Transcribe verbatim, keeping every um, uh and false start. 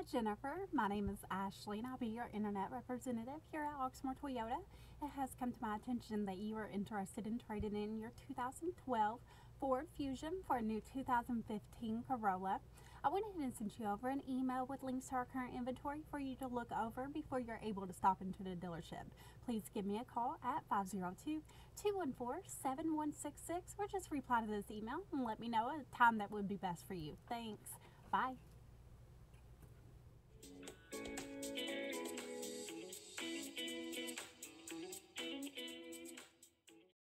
Jennifer. My name is Ashley and I'll be your internet representative here at Oxmoor Toyota. It has come to my attention that you are interested in trading in your two thousand twelve Ford Fusion for a new two thousand fifteen Corolla. I went ahead and sent you over an email with links to our current inventory for you to look over before you're able to stop into the dealership. Please give me a call at five zero two, two one four, seven one six six or just reply to this email and let me know a time that would be best for you. Thanks. Bye.